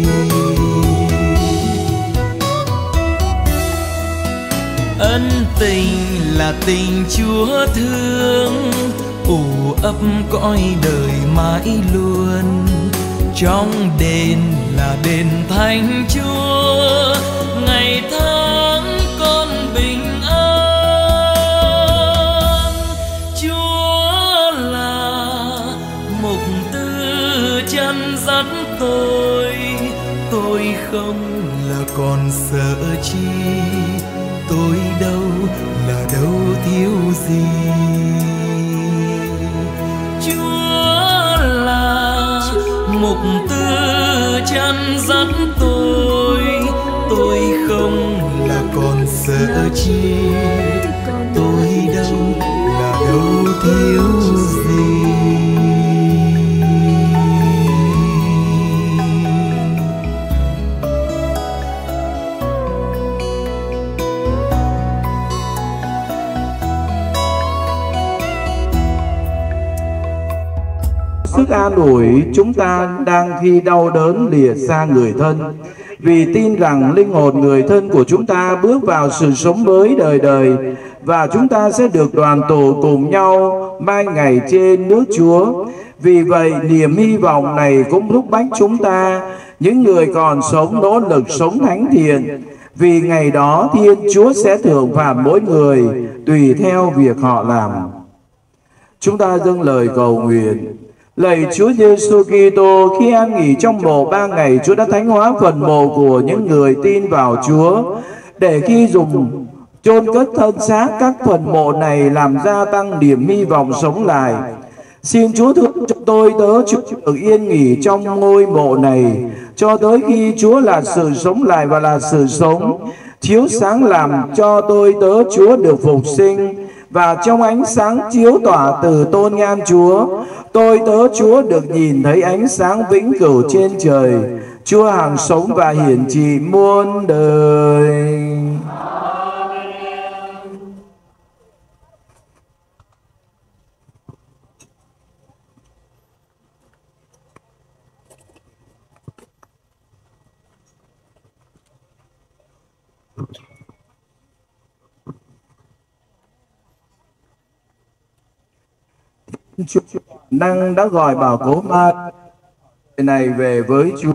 Ân tình là tình Chúa thương, ủ ấp cõi đời mãi luôn. Trong đền là đền thánh Chúa, ngày tháng con bình an. Chúa là mục tư chân dắt tôi, tôi không là còn sợ chi, tôi đâu là đâu thiếu gì. Chúa là mục tư chân dắt tôi, tôi không là còn sợ chi, tôi đâu là đâu thiếu gì. Sức an ủi chúng ta đang khi đau đớn lìa xa người thân, vì tin rằng linh hồn người thân của chúng ta bước vào sự sống mới đời đời, và chúng ta sẽ được đoàn tụ cùng nhau mai ngày trên nước Chúa. Vì vậy niềm hy vọng này cũng thúc bách chúng ta, những người còn sống, nỗ lực sống thánh thiện, vì ngày đó Thiên Chúa sẽ thưởng phạt mỗi người tùy theo việc họ làm. Chúng ta dâng lời cầu nguyện. Lạy Chúa Giêsu Kitô, khi an nghỉ trong mộ ba ngày, Chúa đã thánh hóa phần mộ của những người tin vào Chúa, để khi dùng chôn cất thân xác, các phần mộ này làm gia tăng niềm hy vọng sống lại. Xin Chúa thương cho tôi tớ Chúa được yên nghỉ trong ngôi mộ này, cho tới khi Chúa là sự sống lại và là sự sống, chiếu sáng làm cho tôi tớ Chúa được phục sinh, và trong ánh sáng chiếu tỏa từ tôn nhan Chúa, tôi tớ Chúa được nhìn thấy ánh sáng vĩnh cửu trên trời. Chúa hằng sống và hiển trị muôn đời. Chúa năng đã gọi bảo cố ma này về với Chúa.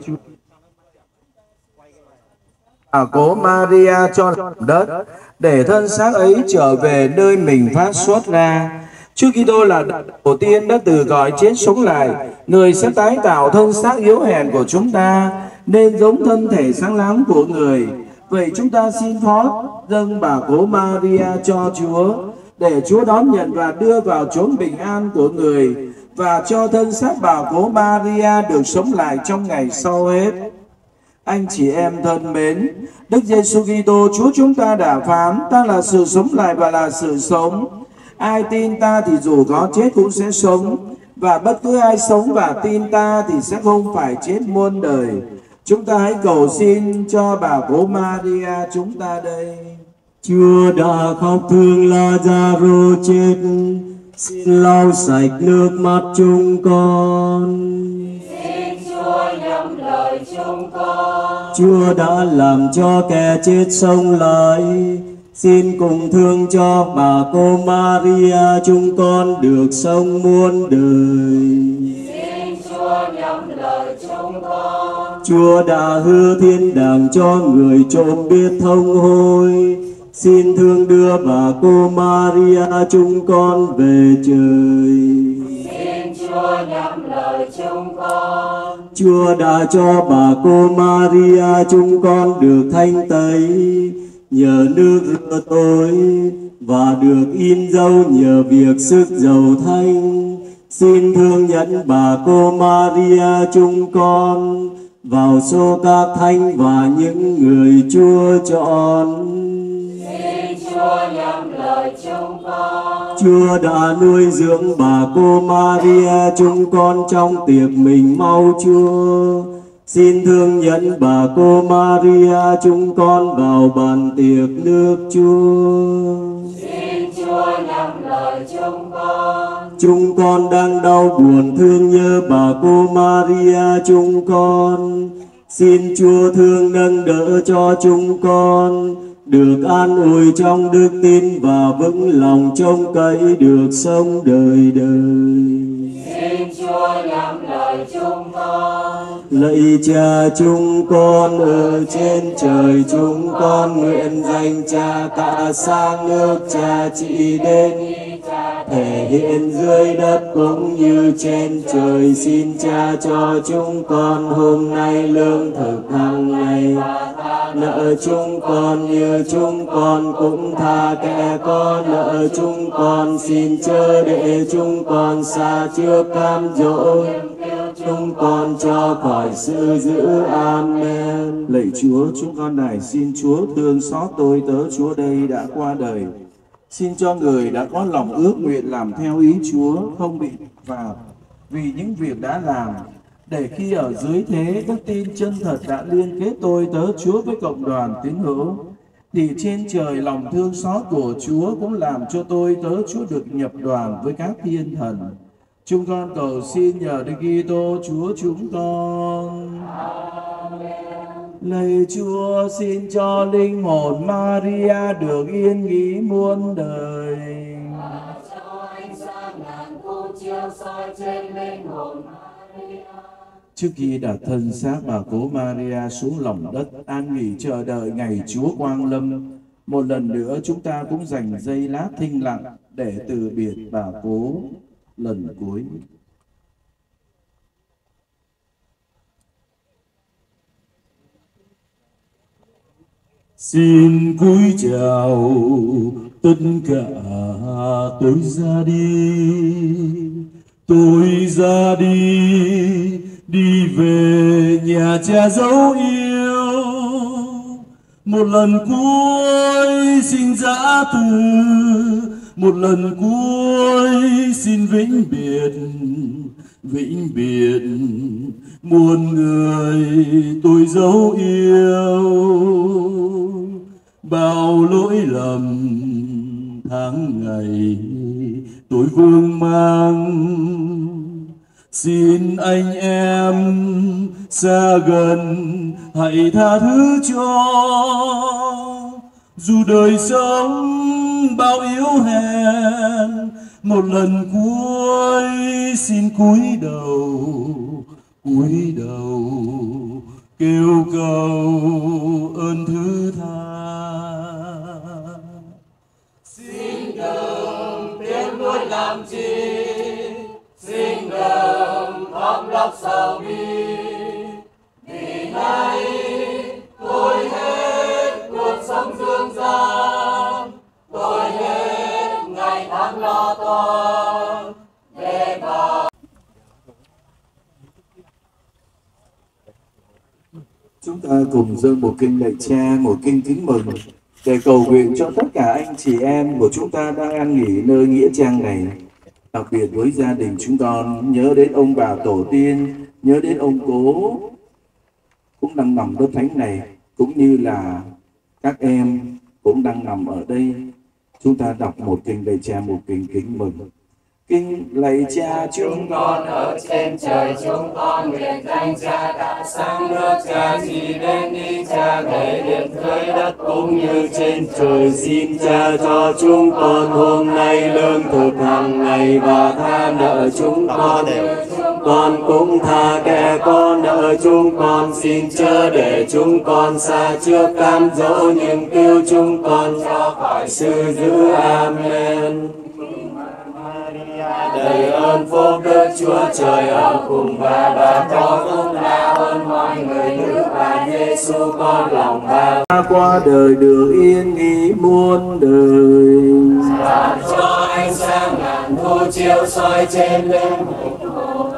Bảo cố Maria cho lòng đất, để thân xác ấy trở về nơi mình phát xuất ra. Chúa Kitô là đầu tiên đã từ cõi chết sống lại, người sẽ tái tạo thân xác yếu hèn của chúng ta nên giống thân thể sáng láng của người. Vậy chúng ta xin phó dâng bảo cố Maria cho Chúa, để Chúa đón nhận và đưa vào chốn bình an của người, và cho thân xác bảo cố Maria được sống lại trong ngày sau hết. Anh chị em thân mến, Đức Giêsu Kitô Chúa chúng ta đã phán, ta là sự sống lại và là sự sống. Ai tin ta thì dù có chết cũng sẽ sống, và bất cứ ai sống và tin ta thì sẽ không phải chết muôn đời. Chúng ta hãy cầu xin cho bà cố Maria chúng ta đây. Chúa đã khóc thương Lazaro chết, xin lau sạch nước mắt chúng con. Xin Chúa nhắm lời chúng con. Chúa đã làm cho kẻ chết sống lại, xin cùng thương cho bà cô Maria chúng con được sống muôn đời. Xin Chúa nhắm lời chúng con. Chúa đã hứa thiên đàng cho người trộm biết thông hối, xin thương đưa bà cô Maria chúng con về trời. Xin Chúa nhắm lời chúng con. Chúa đã cho bà cô Maria chúng con được thanh tẩy nhờ nước rửa tội, và được in dấu nhờ việc sức dầu thanh. Xin thương nhận bà cô Maria chúng con vào số các thánh và những người Chúa chọn. Xin Chúa nhắm lời chúng con. Chúa đã nuôi dưỡng bà cô Maria chúng con trong tiệc mình mau Chúa. Xin thương nhận bà cô Maria chúng con vào bàn tiệc nước Chúa. Xin Chúa nhắm lời chúng con. Chúng con đang đau buồn thương nhớ bà cô Maria chúng con. Xin Chúa thương nâng đỡ cho chúng con được an ủi trong đức tin và vững lòng trông cậy được sống đời đời. Xin Chúa nhắm lời chúng con. Lạy Cha chúng con ở trên trời, chúng con nguyện danh Cha tạ sang nước Cha trị đến, thể hiện dưới đất cũng như trên trời. Xin Cha cho chúng con hôm nay lương thực hàng ngày, nợ chúng con như chúng con cũng tha kẻ có nợ chúng con. Xin chớ để chúng con xa trước cám dỗ, chúng con cho khỏi sự dữ. Amen. Lạy Chúa, chúng con này xin Chúa thương xót tôi tớ Chúa đây đã qua đời. Xin cho người đã có lòng ước nguyện làm theo ý Chúa không bị vào vì những việc đã làm, để khi ở dưới thế đức tin chân thật đã liên kết tôi tớ Chúa với cộng đoàn tín hữu, thì trên trời lòng thương xót của Chúa cũng làm cho tôi tớ Chúa được nhập đoàn với các thiên thần. Chúng con cầu xin nhờ Đức Kitô Chúa chúng con. Lạy Chúa, xin cho linh hồn Maria được yên nghỉ muôn đời. Trước khi đặt thân xác bà cố Maria xuống lòng đất an nghỉ chờ đợi ngày Chúa quang lâm, một lần nữa chúng ta cũng dành giây lát thinh lặng để từ biệt bà cố lần cuối. Xin cúi chào tất cả, tôi ra đi, tôi ra đi, đi về nhà Cha dấu yêu. Một lần cuối xin giã từ, một lần cuối xin vĩnh biệt, vĩnh biệt muôn người tôi dấu yêu. Bao lỗi lầm tháng ngày tôi vương mang, xin anh em xa gần hãy tha thứ cho. Dù đời sống bao yếu hèn, một lần cuối xin cúi đầu, cúi đầu kêu cầu ơn thứ tha. Xin đừng tiếng nuối làm chi, xin đừng khóc lóc sầu bi, vì nay tôi hết cuộc sống dương gian, tôi hết ngày tháng lo toan để vào. Chúng ta cùng dâng một kinh lạy Cha, một kinh kính mừng để cầu nguyện cho tất cả anh chị em của chúng ta đang an nghỉ nơi nghĩa trang này. Đặc biệt với gia đình chúng con, nhớ đến ông bà tổ tiên, nhớ đến ông cố cũng đang nằm đất thánh này, cũng như là các em cũng đang nằm ở đây. Chúng ta đọc một kinh lạy Cha, một kinh kính mừng. Kinh lạy Cha chúng con ở trên trời, chúng con nguyện danh Cha đã sang nước Cha trị đến đi Cha thể hiện dưới đất cũng như trên trời. Xin Cha cho chúng con hôm nay lương thực hàng ngày và tha nợ chúng con con cũng tha kẻ có nợ chúng con. Xin chớ để chúng con xa trước cám dỗ, nhưng cứu chúng con cho khỏi sự dữ. Amen. Đầy ơn phúc đức Chúa Trời ở cùng bà, bà có phúc lạ hơn mọi người nữ, và Giêsu con lòng bà qua đời được yên nghỉ muôn đời. Làm cho ánh sáng ngàn thu chiếu soi trên linh hồn.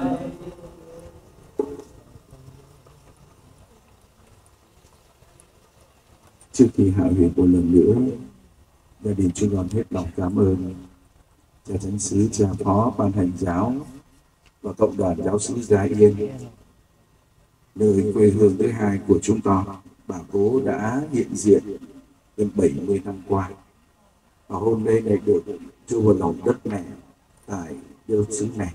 Trước khi hạ huyệt một lần nữa, gia đình chúng con hết lòng cảm ơn cha thánh sứ, cha phó ban hành giáo và cộng đoàn giáo sứ Gia Yên, nơi quê hương thứ hai của chúng ta. Bà Cố đã hiện diện gần bảy mươi năm qua, và hôm nay lại được đưa vào lòng đất mẹ tại giáo xứ này.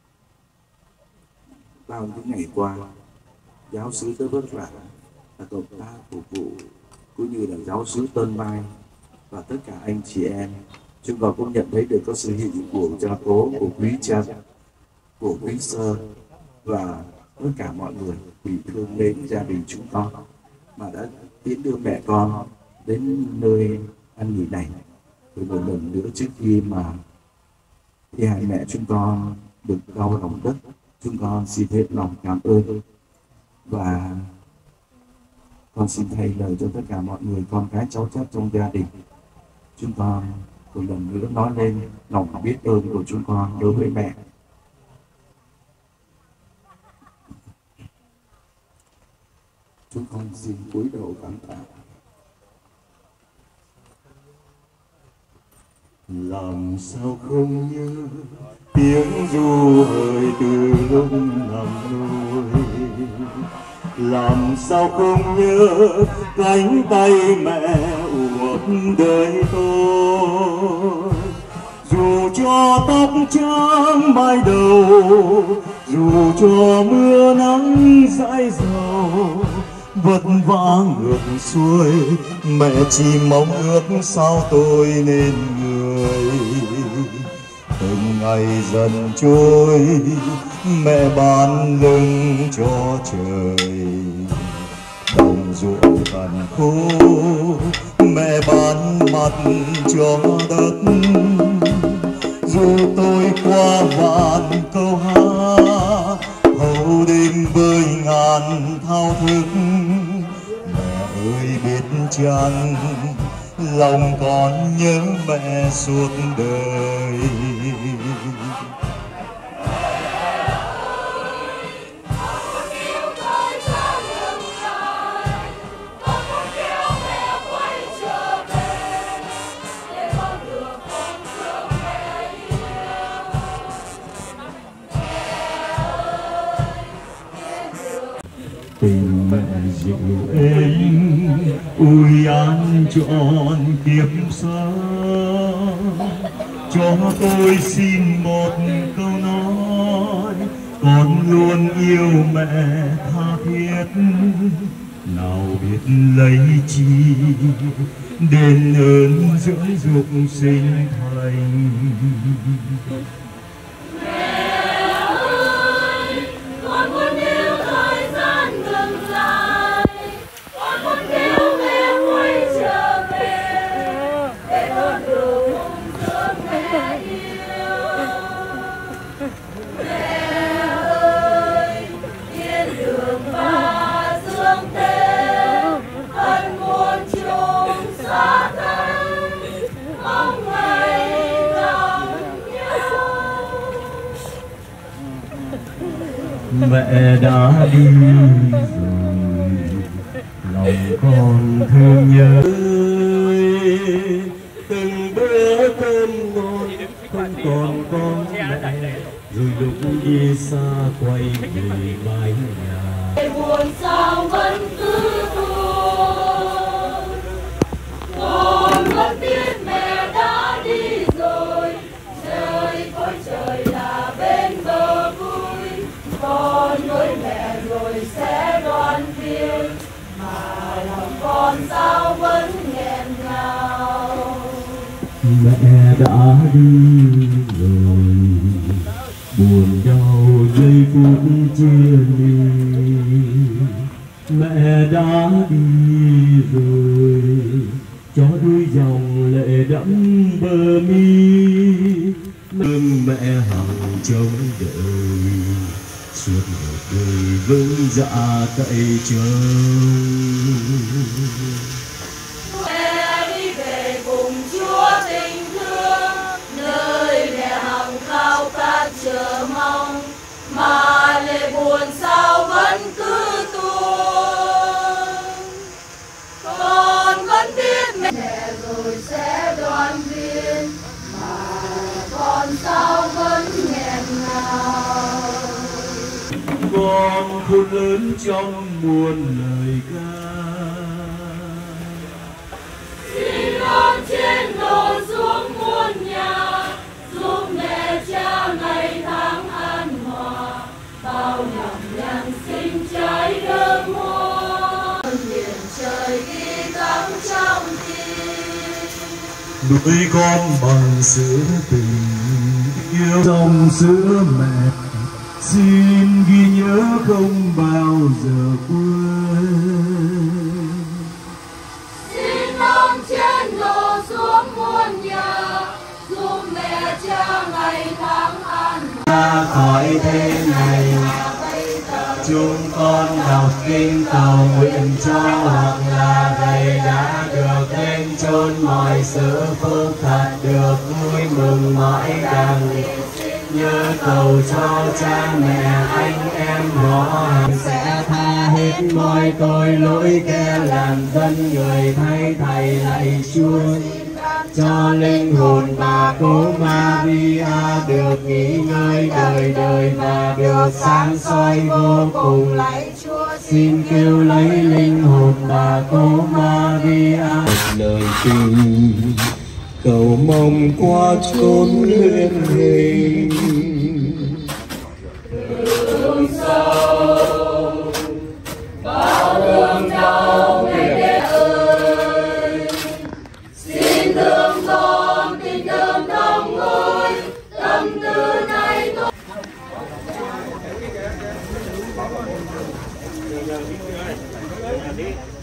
Bao những ngày qua, giáo xứ rất vất vả là cộng tác phục vụ, cũng như là giáo xứ Tân Mai và tất cả anh chị em. Chúng ta cũng nhận thấy được có sự hiện diện của cha Cố, của quý cha, của quý sơ và tất cả mọi người vì thương mến gia đình chúng con mà đã tiến đưa mẹ con đến nơi ăn nghỉ này. Rồi một lần nữa, trước khi mà thi hài mẹ chúng con được đau lòng đất, chúng con xin hết lòng cảm ơn, và con xin thay lời cho tất cả mọi người con cái cháu chắt trong gia đình. Chúng con một lần nữa nói lên lòng biết ơn của chúng con đối với mẹ. Chúng con xin cúi đầu cảm tạ. Làm sao không nhớ tiếng ru hơi từ lúc nằm nuôi, làm sao không nhớ cánh tay mẹ ủa đời tôi. Dù cho tóc trắng mái đầu, dù cho mưa nắng dãi dầu, vất vả ngược xuôi, mẹ chỉ mong ước sao tôi nên người. Từng ngày dần trôi, mẹ ban lưng cho trời. Đồng ruộng cằn khô, mẹ ban mặt cho đất. Dù tôi qua vạn câu hát, hầu đêm bơi ngàn thao thức, mẹ ơi biết chăng lòng con nhớ mẹ suốt đời. Tình mẹ dịu êm ui an trọn kiếp sống, cho tôi xin một câu nói, con luôn yêu mẹ tha thiết. Nào biết lấy chi đền ơn dưỡng dục sinh thành. Mẹ đã đi rồi, lòng con thương nhớ. Từng bữa cơm ngon không còn con mẹ, rồi lúc đi xa quay về mái nhà. Buồn sao vẫn cứ thương, con vẫn biết mẹ đã đi rồi, nơi cõi trời là bên bờ vui. Con với mẹ rồi sẽ đoàn viên, mà lòng con sao vẫn nghẹn ngào. Mẹ đã đi rồi, buồn đau giây phút chia ly. Mẹ đã đi rồi, cho đôi dòng lệ đẫm bờ mi. Thương mẹ hằng trông đợi, suốt một đời vững dạ cậy trông. Mẹ đi về cùng Chúa tình thương, nơi mẹ hằng khao khát chờ mong, mà lệ buồn sao vẫn cứ tuôn. Con vẫn biết mẹ rồi sẽ đoàn viên, mà con con khôn lớn trong muôn lời ca. Xin con trên đồi xuống muôn nhà, giúp mẹ cha ngày tháng an hòa, bao nhọc nhằn sinh trái đơm hoa. Biển trời ghi gắm trong tim, nuôi con bằng sữa tình yêu trong sữa mẹ, xin ghi nhớ không bao giờ quên. Xin ông trên đổ xuống muôn nhà, giúp mẹ cha ngày tháng an Ra khỏi thế này, chúng con đọc kinh cầu nguyện cho hoặc là thầy đã được lên chốn mọi sự phúc thật, được vui mừng mỏi đằng. Nhớ cầu cho cha mẹ anh em họ hàng sẽ tha hết mọi tội lỗi, kẻ làm thân người thay thầy lạy Chúa. Cho linh hồn bà cố Maria được nghỉ ngơi đời đời và được sáng soi vô cùng lạy Chúa. Xin kêu lấy linh hồn bà cố Maria lời tình, cầu mong qua chốn huyền hình. đường sâu bao đường đau ngày đêm ơi, xin thương con tình thương thông ngôi tâm tư này tôi. Đi.